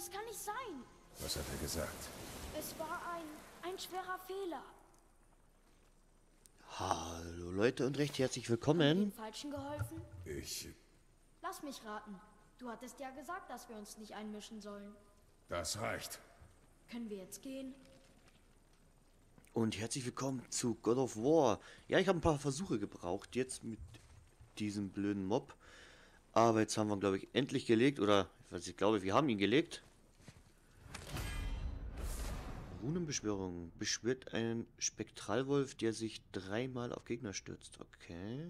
Das kann nicht sein. Was hat er gesagt? Es war ein schwerer Fehler. Hallo Leute und recht herzlich Haben wir willkommen. dem Falschen geholfen? Ich... Lass mich raten. Du hattest ja gesagt, dass wir uns nicht einmischen sollen. Das reicht. Können wir jetzt gehen? Und herzlich willkommen zu God of War. Ja, ich habe ein paar Versuche gebraucht jetzt mit diesem blöden Mob. Aber jetzt haben wir, glaube ich, endlich gelegt. Oder, ich glaube, wir haben ihn gelegt. Runenbeschwörung. Beschwört einen Spektralwolf, der sich 3-mal auf Gegner stürzt. Okay.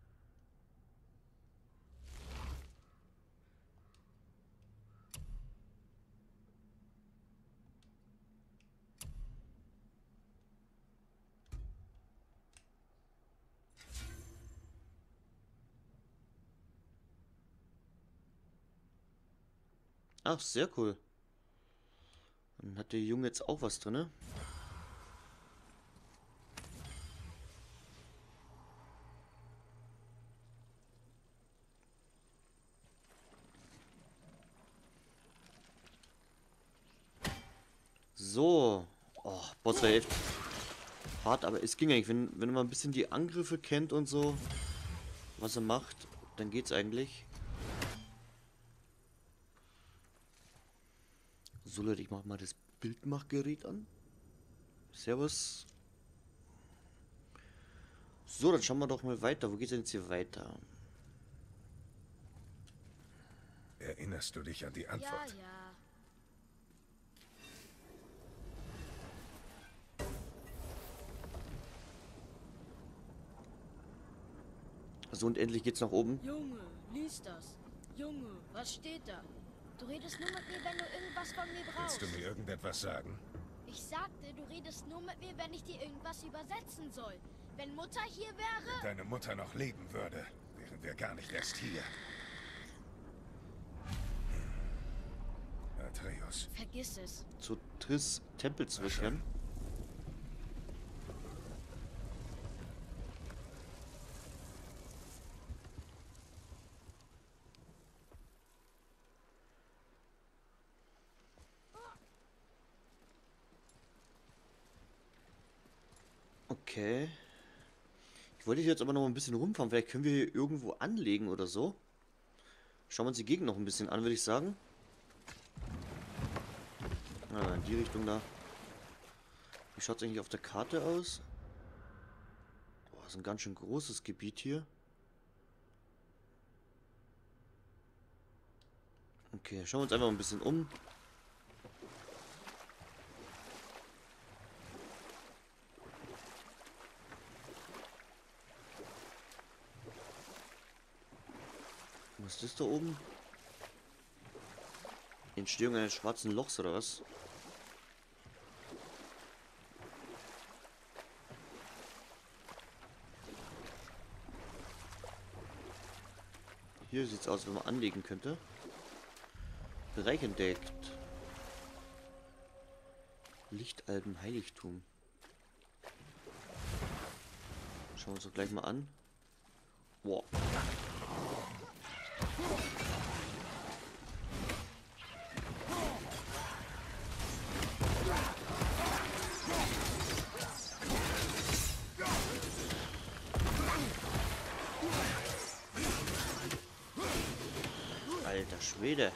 Ach, sehr cool. Dann hat der Junge jetzt auch was drin. So. Oh, Boss war echt hart, aber es ging eigentlich. Wenn man ein bisschen die Angriffe kennt und so, was er macht, dann geht's eigentlich. So Leute, ich mach mal das Bildmachgerät an. Servus. So, dann schauen wir doch mal weiter. Wo geht's denn jetzt hier weiter? Erinnerst du dich an die Antwort? Ja. So, und endlich geht's nach oben. Junge, lies das. Junge, was steht da? Du redest nur mit mir, wenn du irgendwas von mir brauchst. Willst du mir irgendetwas sagen? Ich sagte, du redest nur mit mir, wenn ich dir irgendwas übersetzen soll. Wenn Mutter hier wäre... Wenn deine Mutter noch leben würde, wären wir gar nicht erst hier. Atreus. Vergiss es. Zu Triss Tempel zurückkehren. Okay. Ich wollte hier jetzt aber noch ein bisschen rumfahren. Vielleicht können wir hier irgendwo anlegen oder so. Schauen wir uns die Gegend noch ein bisschen an, würde ich sagen. Ah, in die Richtung da. Wie schaut es eigentlich auf der Karte aus? Boah, das ist ein ganz schön großes Gebiet hier. Okay, schauen wir uns einfach ein bisschen um. Was ist das da oben? Entstehung eines schwarzen Lochs oder was? Hier sieht es aus, wenn man anlegen könnte. Bereich entdeckt. Lichtalben Heiligtum. Schauen wir uns doch gleich mal an. Wow. Alter Schwede.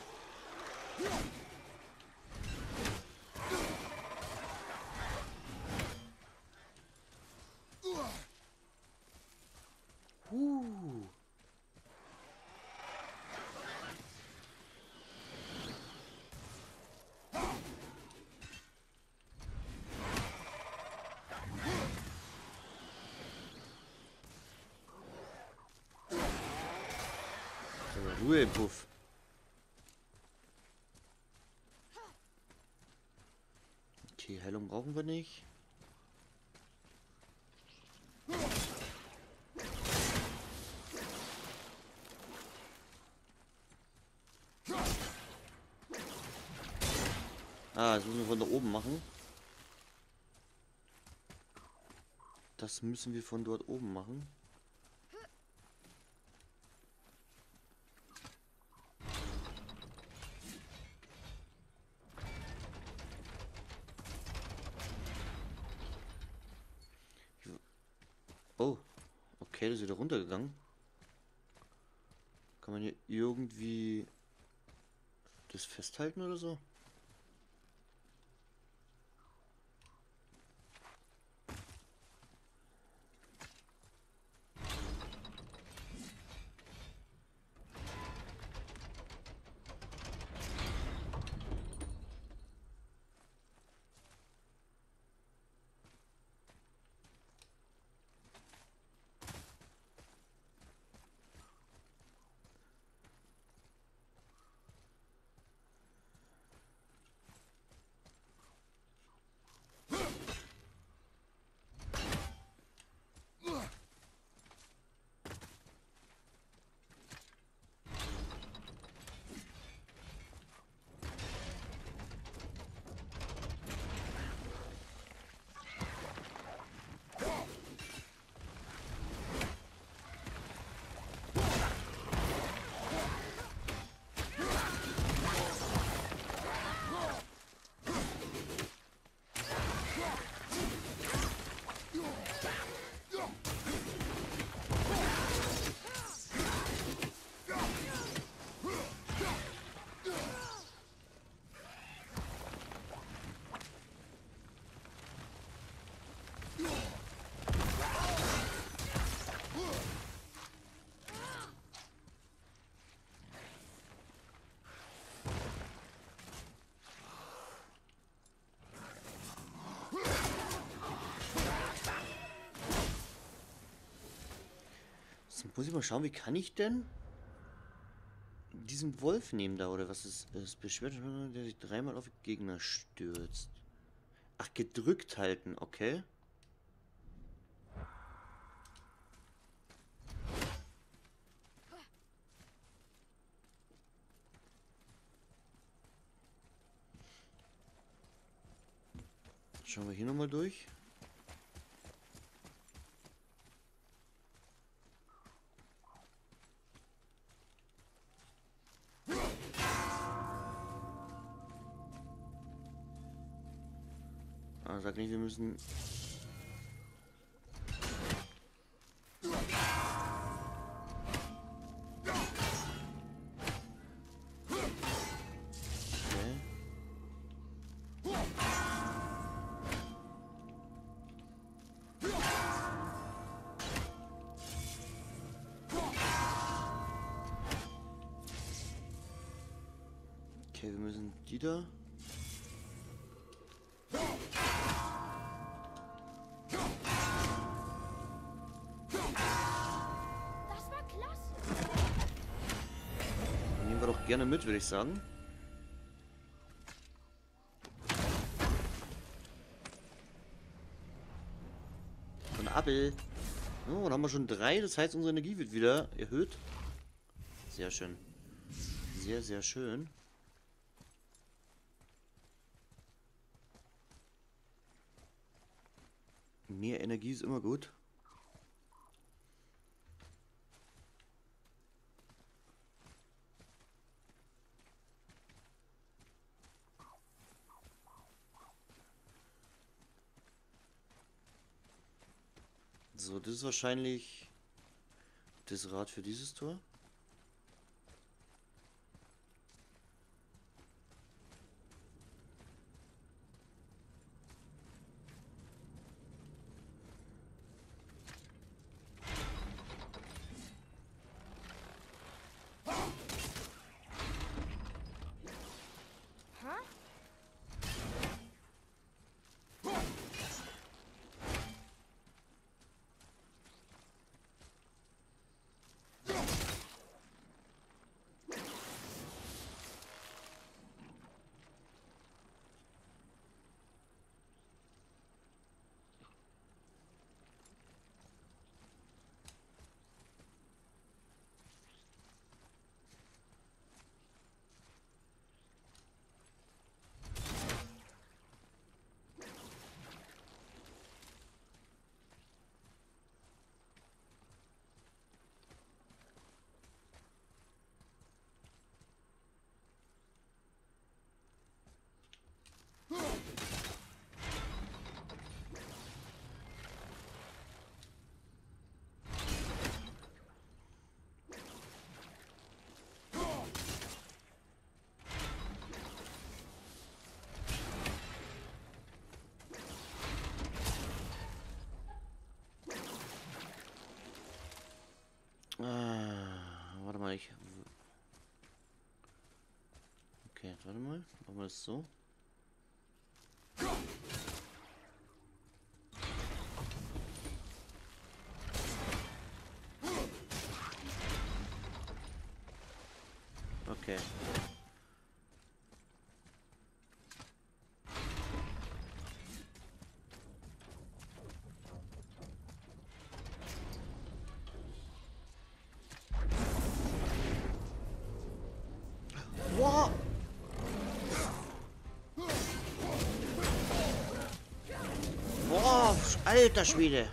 Ruhe im Puff. Okay, Heilung brauchen wir nicht. Ah, das müssen wir von da oben machen. Das müssen wir von dort oben machen. Okay, das ist wieder runtergegangen. Kann man hier irgendwie das festhalten oder so? Jetzt muss ich mal schauen, wie kann ich denn diesen Wolf nehmen da, oder was ist es? Beschwert, der sich dreimal auf Gegner stürzt. Ach, gedrückt halten, okay. Schauen wir hier nochmal durch. Ah, sag nicht, wir müssen... Okay, wir müssen die da. Das war klasse. Nehmen wir doch gerne mit, würde ich sagen. Von Appel. Oh, dann haben wir schon 3. Das heißt, unsere Energie wird wieder erhöht. Sehr schön. Sehr, sehr schön. Mehr Energie ist immer gut. So, das ist wahrscheinlich das Rad für dieses Tor. Warte mal, machen wir es so. Okay. Wow. Boah, alter Schwede.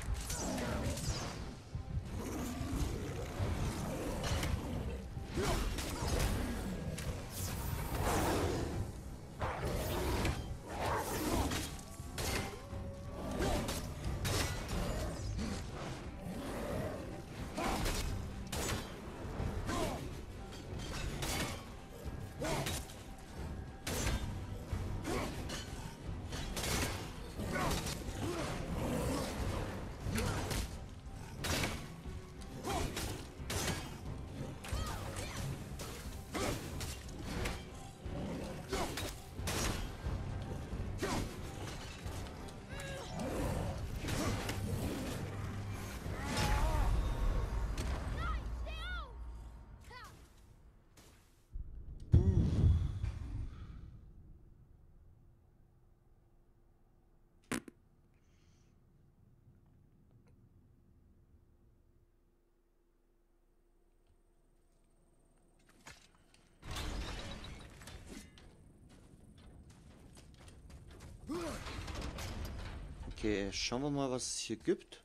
Okay, schauen wir mal, was es hier gibt.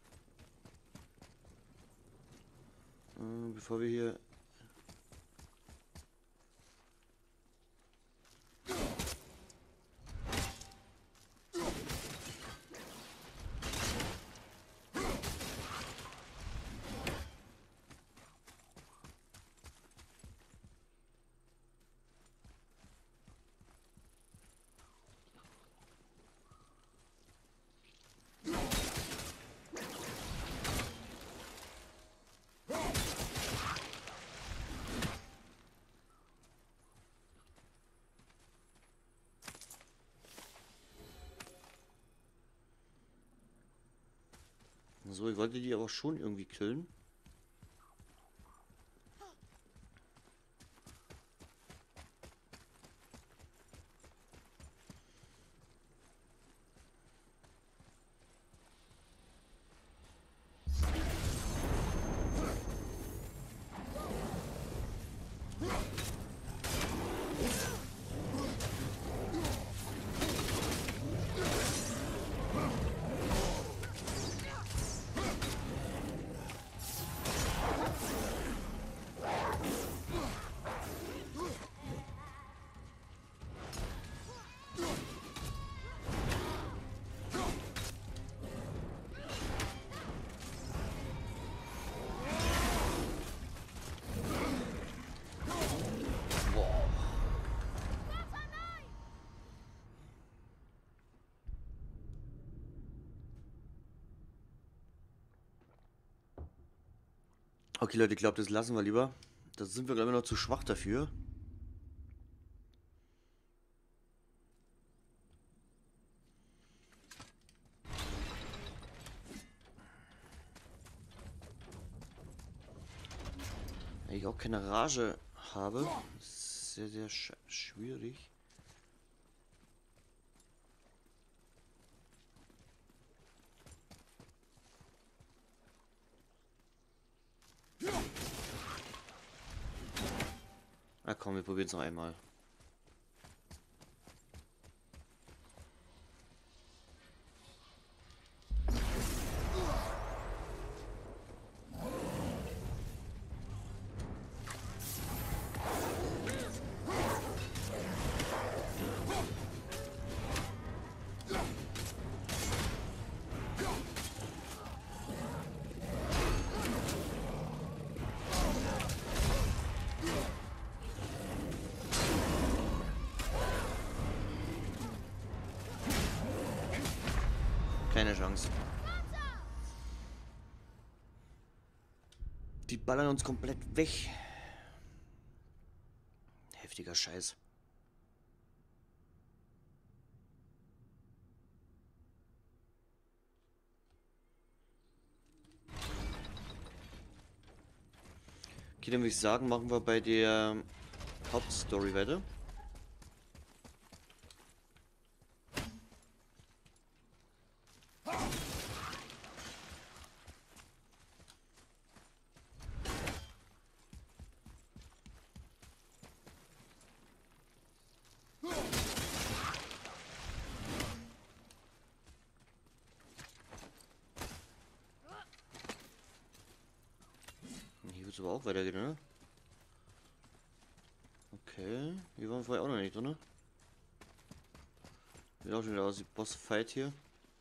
Bevor wir hier... So, ich wollte die aber schon irgendwie killen. Okay, Leute, ich glaube, das lassen wir lieber. Da sind wir, glaube ich, noch zu schwach dafür. Weil ich auch keine Rage habe. Ist sehr, sehr schwierig. Na komm, wir probieren es noch einmal. Keine Chance. Die ballern uns komplett weg. Heftiger Scheiß. Okay, dann würde ich sagen, machen wir bei der Hauptstory weiter. Hier wird es aber auch weitergehen, ne? Okay, hier waren wir vorher auch noch nicht, oder? Sieht auch schon wieder aus wie Boss-Fight hier.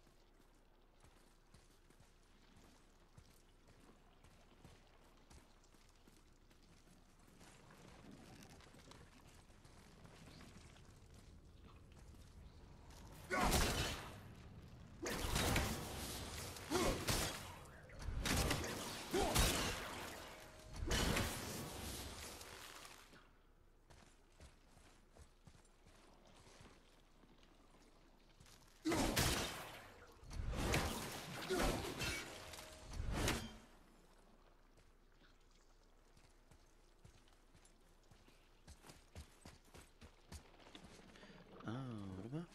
Ah, warte mal.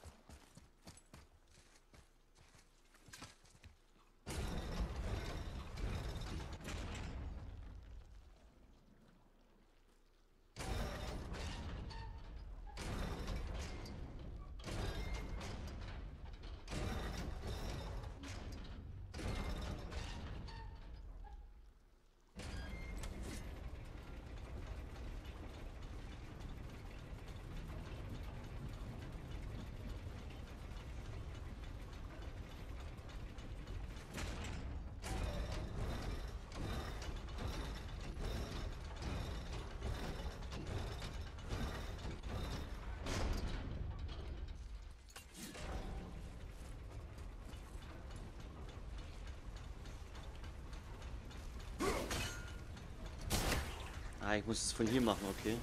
Ah, ich muss es von hier machen, okay.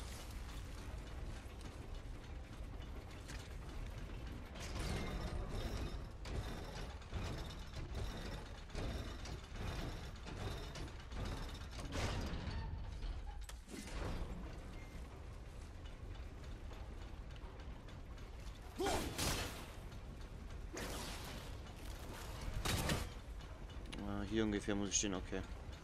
Ah, hier ungefähr muss ich stehen, okay.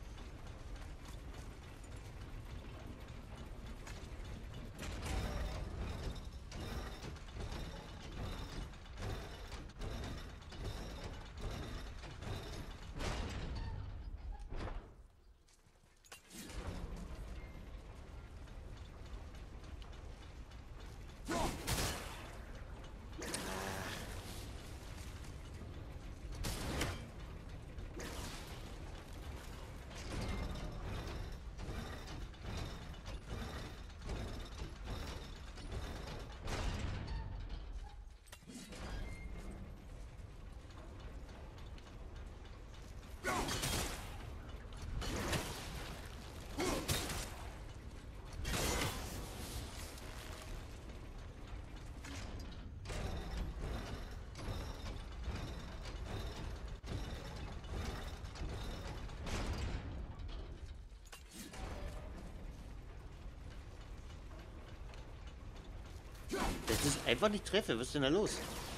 Das ist einfach nicht treffe. Was ist denn da los?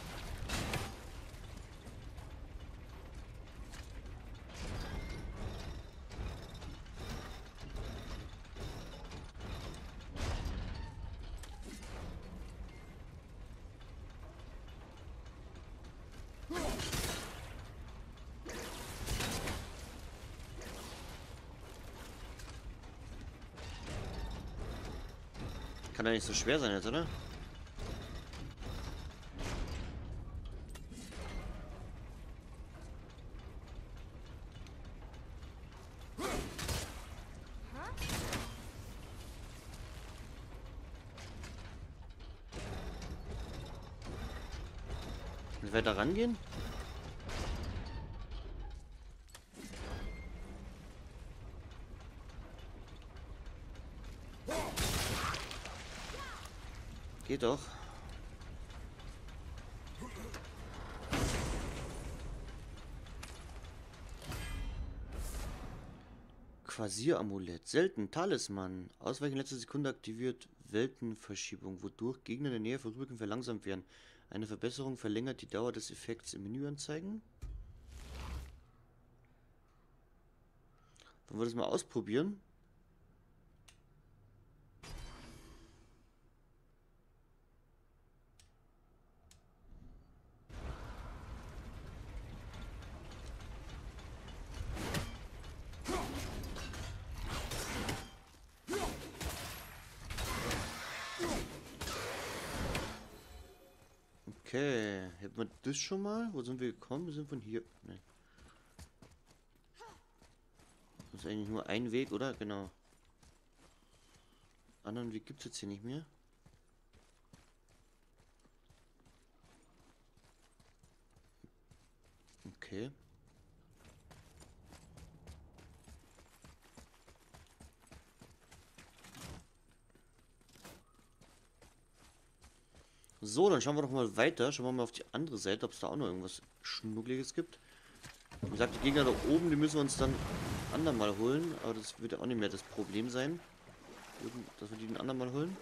Kann ja nicht so schwer sein jetzt, oder? Und weiter rangehen? Geht doch. Quasir-Amulett. Selten. Talisman. Ausweichen letzte Sekunde aktiviert. Weltenverschiebung, wodurch Gegner in der Nähe vorübergehend verlangsamt werden. Eine Verbesserung verlängert die Dauer des Effekts im Menü anzeigen. Wollen wir das mal ausprobieren? Okay, hätten wir das schon mal? Wo sind wir gekommen? Wir sind von hier. Nee. Das ist eigentlich nur ein Weg, oder? Genau. Anderen Weg gibt es jetzt hier nicht mehr. Okay. So, dann schauen wir doch mal weiter. Schauen wir mal auf die andere Seite, ob es da auch noch irgendwas Schnuckliges gibt. Wie gesagt, die Gegner da oben, die müssen wir uns dann andermal holen. Aber das wird ja auch nicht mehr das Problem sein, dass wir die ein andermal holen.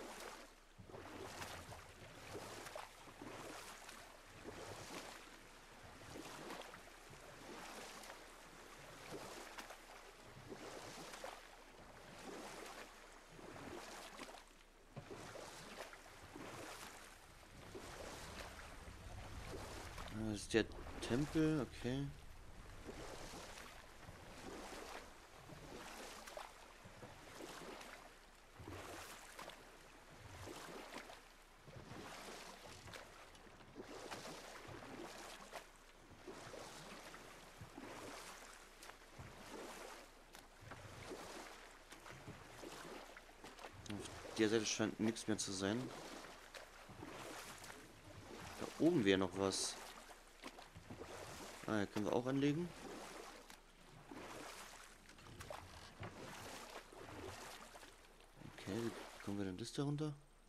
Das ist der Tempel, okay. Auf der Seite scheint nichts mehr zu sein. Da oben wäre noch was. Ah, hier können wir auch anlegen. Okay, wie kommen wir denn das da runter?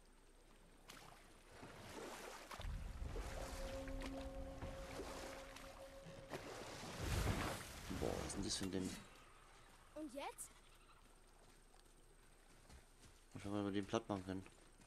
Boah, was ist denn das für ein Ding? Und jetzt? Mal schauen, ob wir den platt machen können.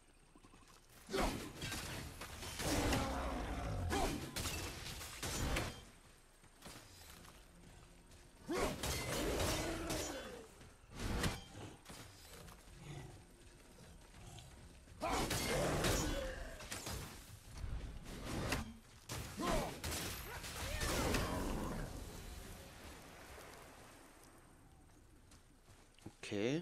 Okay.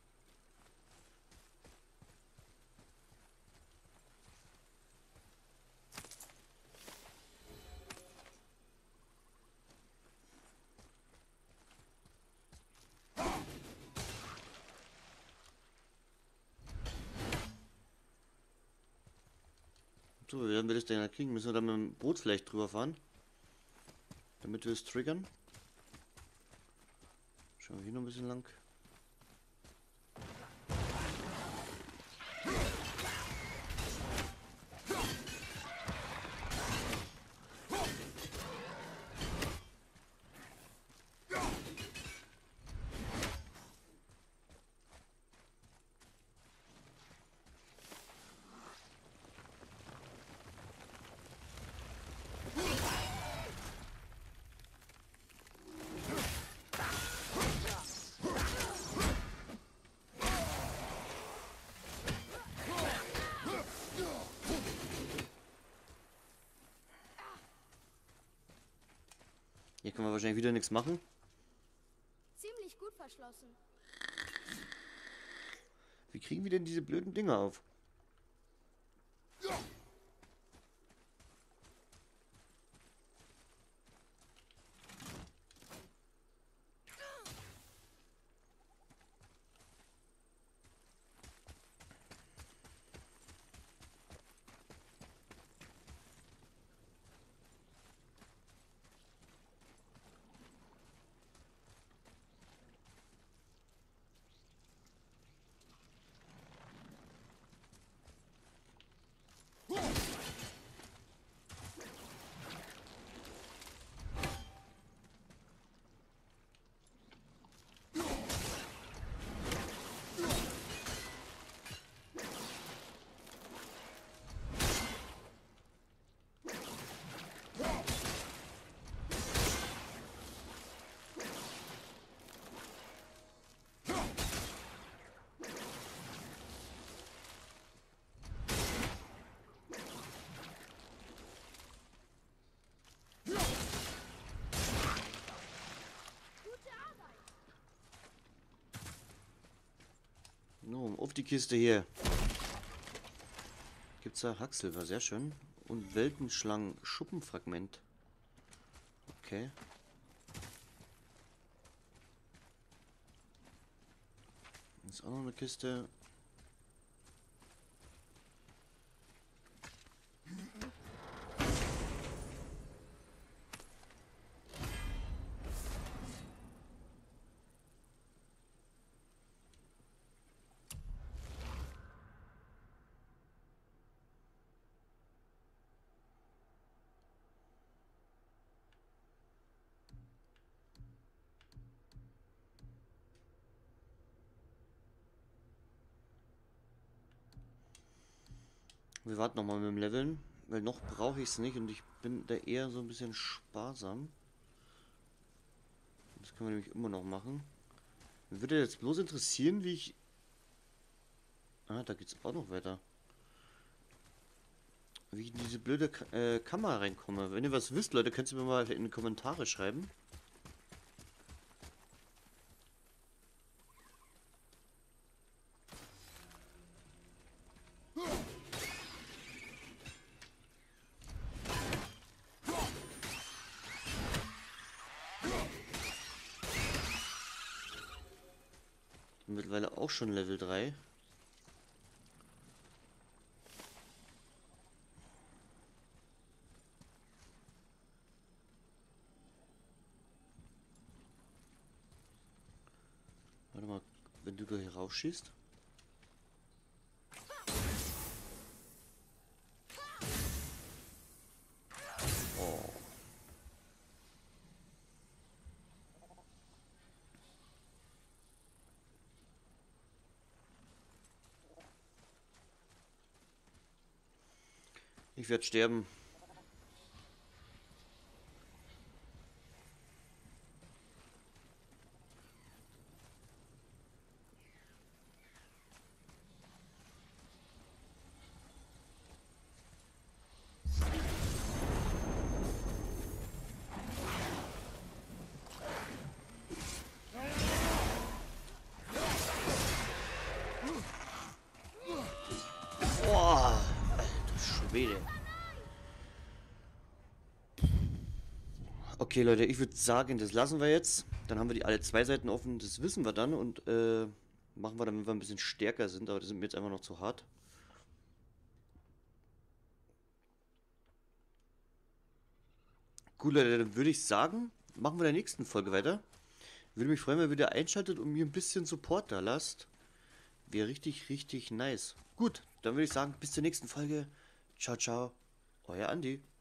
So, wie werden wir das denn kriegen? Müssen wir da mit dem Boot vielleicht drüber fahren? Damit wir es triggern? Schauen wir hier noch ein bisschen lang. Hier können wir wahrscheinlich wieder nichts machen. Ziemlich gut verschlossen. Wie kriegen wir denn diese blöden Dinger auf? No, auf die Kiste hier. Gibt's da Hacksilber, sehr schön. Und Weltenschlangen Schuppenfragment. Okay. Ist auch noch eine Kiste. Wir warten nochmal mit dem Leveln, weil noch brauche ich es nicht und ich bin da eher so ein bisschen sparsam. Das können wir nämlich immer noch machen. Mich würde jetzt bloß interessieren, wie ich... Ah, da geht's auch noch weiter. Wie ich in diese blöde Kamera reinkomme. Wenn ihr was wisst, Leute, könnt ihr mir mal in die Kommentare schreiben. Mittlerweile auch schon Level 3. Warte mal, wenn du da hier rausschießt. Oh. Ich werde sterben. Boah, alter Schwede. Okay, Leute, ich würde sagen, das lassen wir jetzt. Dann haben wir die alle zwei Seiten offen. Das wissen wir dann und machen wir dann, wenn wir ein bisschen stärker sind. Aber das sind mir jetzt einfach noch zu hart. Gut, Leute, dann würde ich sagen, machen wir in der nächsten Folge weiter. Würde mich freuen, wenn ihr wieder einschaltet und mir ein bisschen Support da lasst. Wäre richtig, richtig nice. Gut, dann würde ich sagen, bis zur nächsten Folge. Ciao, ciao. Euer Andi.